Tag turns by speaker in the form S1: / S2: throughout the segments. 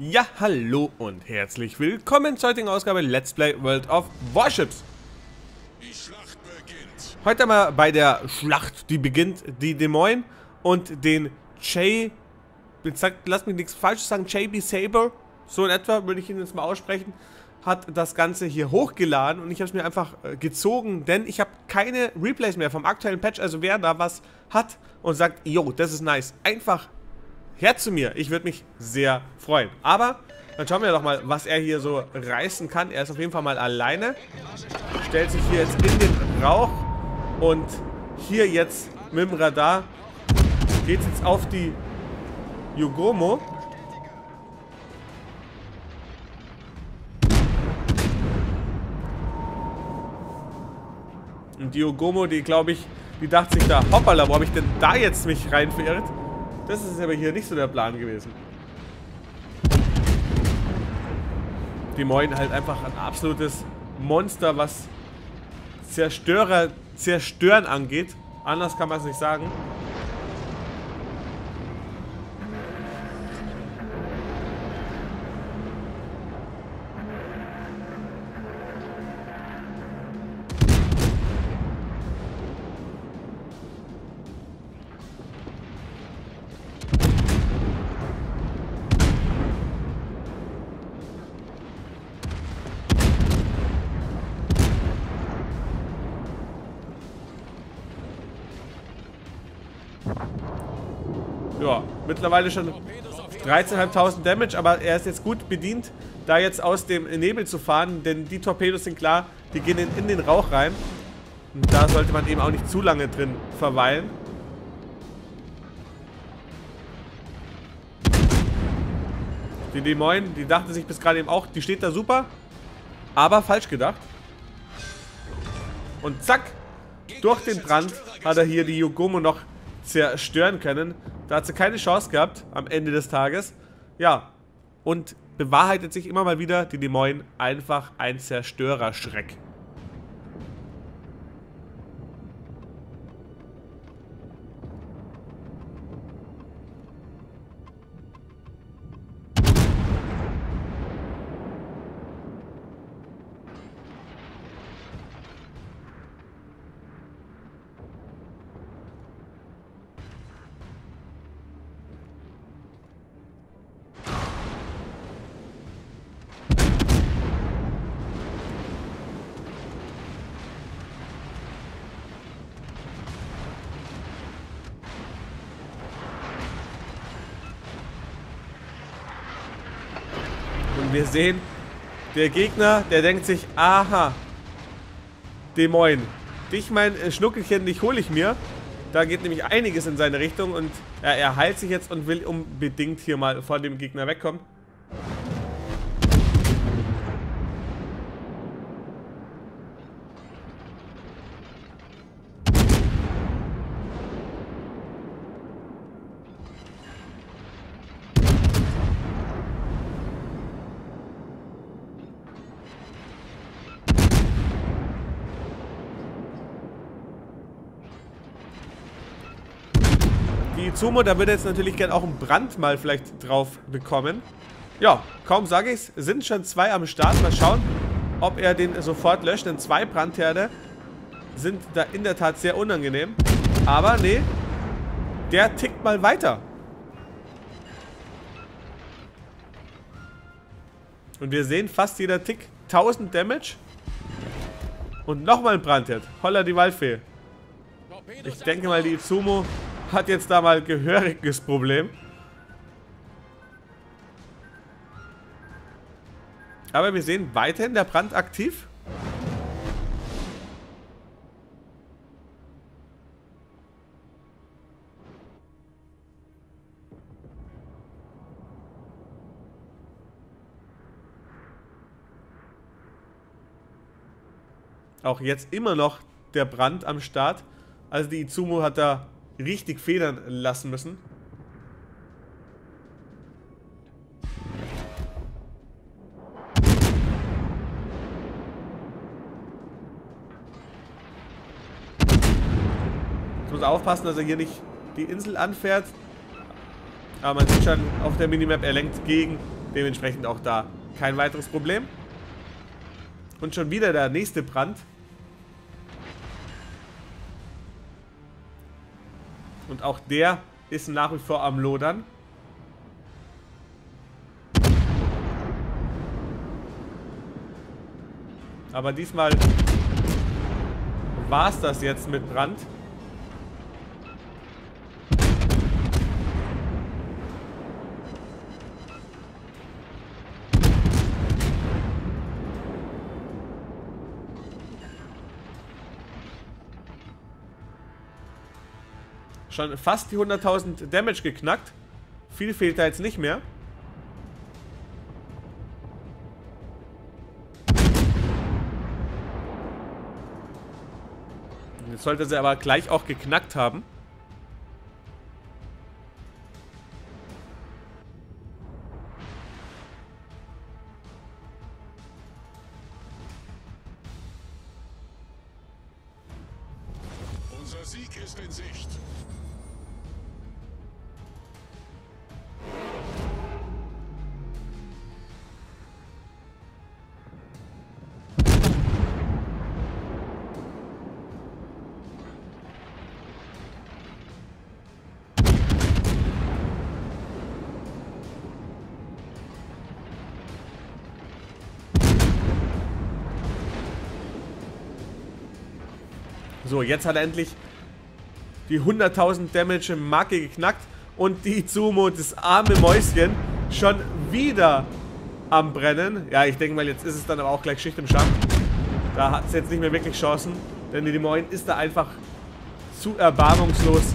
S1: Ja, hallo und herzlich willkommen zur heutigen Ausgabe Let's Play World of Warships.
S2: Die Schlacht beginnt.
S1: Heute mal bei der Schlacht, die beginnt, die Des Moines und den lass mich nichts Falsches sagen, JB Saber, so in etwa, würde ich ihn jetzt mal aussprechen, hat das Ganze hier hochgeladen und ich habe es mir einfach gezogen, denn ich habe keine Replays mehr vom aktuellen Patch, also wer da was hat und sagt, yo, das ist nice, einfach her zu mir. Ich würde mich sehr freuen. Aber dann schauen wir doch mal, was er hier so reißen kann. Er ist auf jeden Fall mal alleine. Stellt sich hier jetzt in den Rauch. Und hier jetzt mit dem Radar geht es jetzt auf die Yogomo. Und die Yogomo, die glaube ich, die dachte sich da, hoppala, wo habe ich denn da jetzt mich rein verirrt? Das ist aber hier nicht so der Plan gewesen. Des Moines halt einfach ein absolutes Monster, was Zerstören angeht. Anders kann man es nicht sagen. Ja, mittlerweile schon 13.500 Damage, aber er ist jetzt gut bedient, da jetzt aus dem Nebel zu fahren, denn die Torpedos sind klar, die gehen in den Rauch rein. Und da sollte man eben auch nicht zu lange drin verweilen. Die Des Moines, die dachte sich bis gerade eben auch, die steht da super, aber falsch gedacht. Und zack, durch den Brand hat er hier die Yogomo noch zerstören können. Da hat sie keine Chance gehabt am Ende des Tages. Ja, und bewahrheitet sich immer mal wieder, die Des Moines einfach ein Zerstörerschreck. Und wir sehen, der Gegner, der denkt sich, aha, Des Moines, dich mein Schnuckelchen, dich hole ich mir. Da geht nämlich einiges in seine Richtung und er heilt sich jetzt und will unbedingt hier mal vor dem Gegner wegkommen. Die Izumo, da würde jetzt natürlich gerne auch einen Brand mal vielleicht drauf bekommen. Ja, kaum sage ich's, sind schon zwei am Start. Mal schauen, ob er den sofort löscht, denn zwei Brandherde sind da in der Tat sehr unangenehm. Aber nee, der tickt mal weiter. Und wir sehen, fast jeder Tick 1000 Damage. Und nochmal ein Brandherd. Holla die Waldfee. Ich denke mal, die Izumo hat jetzt da mal gehöriges Problem. Aber wir sehen weiterhin der Brand aktiv. Auch jetzt immer noch der Brand am Start. Also die Izumo hat da richtig federn lassen müssen. Ich muss aufpassen, dass er hier nicht die Insel anfährt. Aber man sieht schon auf der Minimap, er lenkt gegen Dementsprechend auch da kein weiteres Problem. Und schon wieder der nächste Brand. Und auch der ist nach wie vor am Lodern. Aber diesmal war es das jetzt mit Brand. Schon fast die 100.000 Damage geknackt. Viel fehlt da jetzt nicht mehr. Jetzt sollte sie aber gleich auch geknackt haben.
S2: Unser Sieg ist in Sicht.
S1: So, jetzt hat er endlich die 100.000 Damage Marke geknackt und die Izumo, das arme Mäuschen, schon wieder am Brennen. Ja, ich denke mal, jetzt ist es dann aber auch gleich Schicht im Schacht. Da hat es jetzt nicht mehr wirklich Chancen, denn die Lemoyne ist da einfach zu erbarmungslos.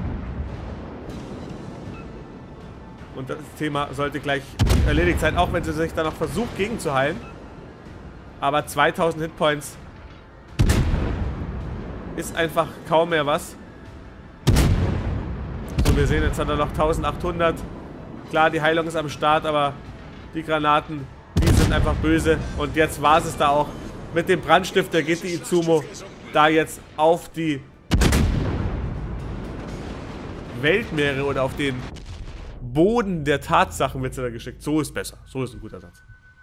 S1: Und das Thema sollte gleich erledigt sein, auch wenn sie sich dann noch versucht gegenzuheilen. Aber 2000 Hitpoints ist einfach kaum mehr was. So, wir sehen, jetzt hat er noch 1800. Klar, die Heilung ist am Start, aber die Granaten, die sind einfach böse. Und jetzt war es da auch. Mit dem Brandstifter geht die Izumo da jetzt auf die Weltmeere oder auf den Boden der Tatsachen wird sie da geschickt. So ist besser. So ist ein guter Satz.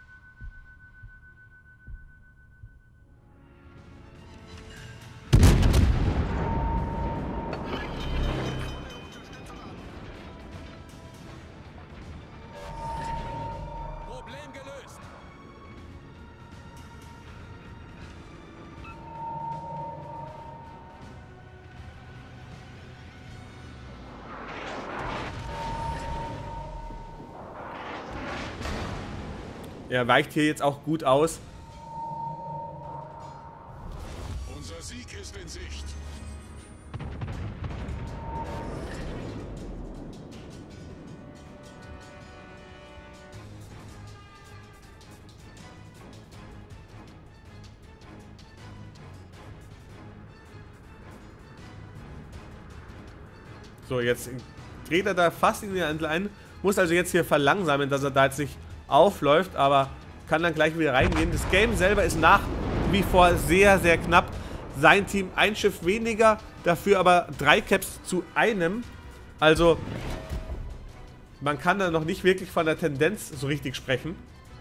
S1: Er weicht hier jetzt auch gut aus.
S2: Unser Sieg ist in Sicht.
S1: So, jetzt dreht er da fast in die Handel ein. Muss also jetzt hier verlangsamen, dass er da jetzt nicht aufläuft, aber kann dann gleich wieder reingehen. Das Game selber ist nach wie vor sehr, sehr knapp. Sein Team ein Schiff weniger, dafür aber 3 Caps zu einem. Also man kann da noch nicht wirklich von der Tendenz so richtig sprechen.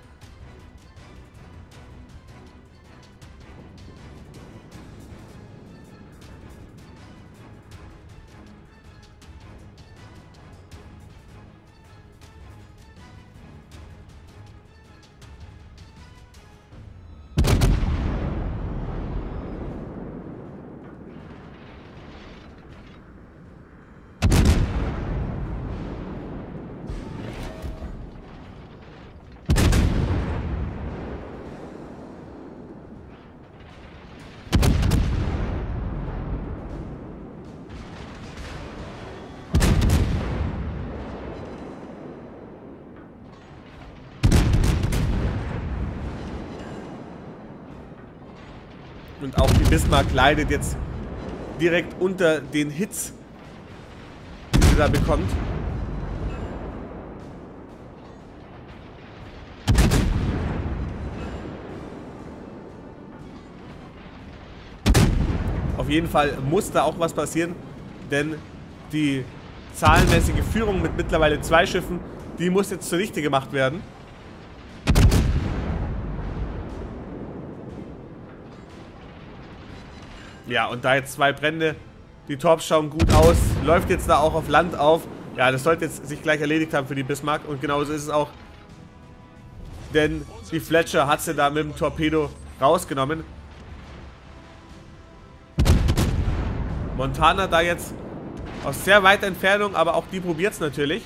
S1: Und auch die Bismarck leidet jetzt direkt unter den Hits, die sie da bekommt. Auf jeden Fall muss da auch was passieren, denn die zahlenmäßige Führung mit mittlerweile 2 Schiffen, die muss jetzt zunichte gemacht werden. Ja, und da jetzt 2 Brände. Die Torps schauen gut aus. Läuft jetzt da auch auf Land auf. Ja, das sollte jetzt sich gleich erledigt haben für die Bismarck. Und genauso ist es auch. Denn die Fletcher hat sie da mit dem Torpedo rausgenommen. Montana da jetzt aus sehr weiter Entfernung, aber auch die probiert es natürlich.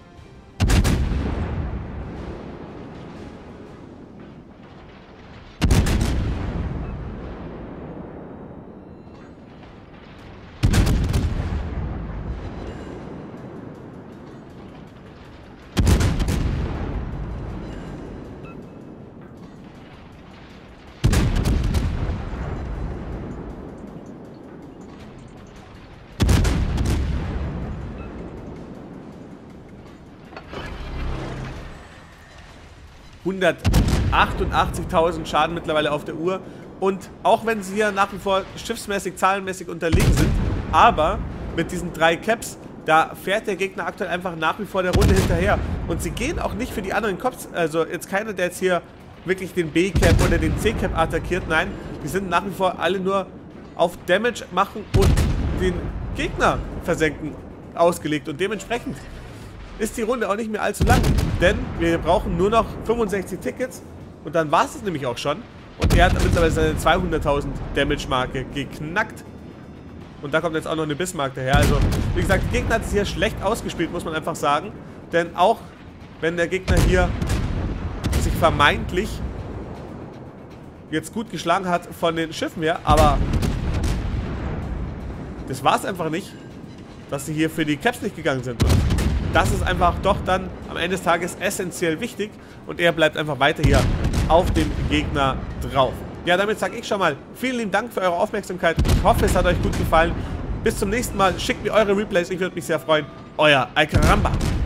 S1: $188.000 Schaden mittlerweile auf der Uhr. Und auch wenn sie hier nach wie vor schiffsmäßig, zahlenmäßig unterlegen sind, aber mit diesen 3 Caps, da fährt der Gegner aktuell einfach nach wie vor der Runde hinterher. Und sie gehen auch nicht für die anderen Cops, also jetzt keiner, der jetzt hier wirklich den B-Cap oder den C-Cap attackiert. Nein, die sind nach wie vor alle nur auf Damage machen und den Gegner versenken ausgelegt. Und dementsprechend ist die Runde auch nicht mehr allzu lang, denn wir brauchen nur noch 65 Tickets und dann war es nämlich auch schon. Und er hat mittlerweile seine 200.000 Damage-Marke geknackt. Und da kommt jetzt auch noch eine Bismarck daher. Also, wie gesagt, der Gegner hat es hier schlecht ausgespielt, muss man einfach sagen. Denn auch wenn der Gegner hier sich vermeintlich jetzt gut geschlagen hat von den Schiffen her, aber das war es einfach nicht, dass sie hier für die Caps nicht gegangen sind. Und das ist einfach doch dann am Ende des Tages essentiell wichtig und er bleibt einfach weiter hier auf dem Gegner drauf. Ja, damit sage ich schon mal vielen lieben Dank für eure Aufmerksamkeit. Ich hoffe, es hat euch gut gefallen. Bis zum nächsten Mal. Schickt mir eure Replays, ich würde mich sehr freuen. Euer Alcaramba.